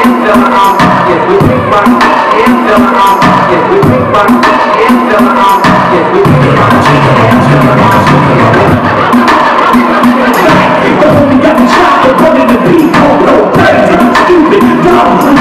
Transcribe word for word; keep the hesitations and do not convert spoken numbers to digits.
and fill it up. Yes, we pick one and fill it up. Yes, we pick one and fill it up. Yes, we pick one and fill it up. We got the shot, we're running the beat, oh no, crazy, stupid, dumb.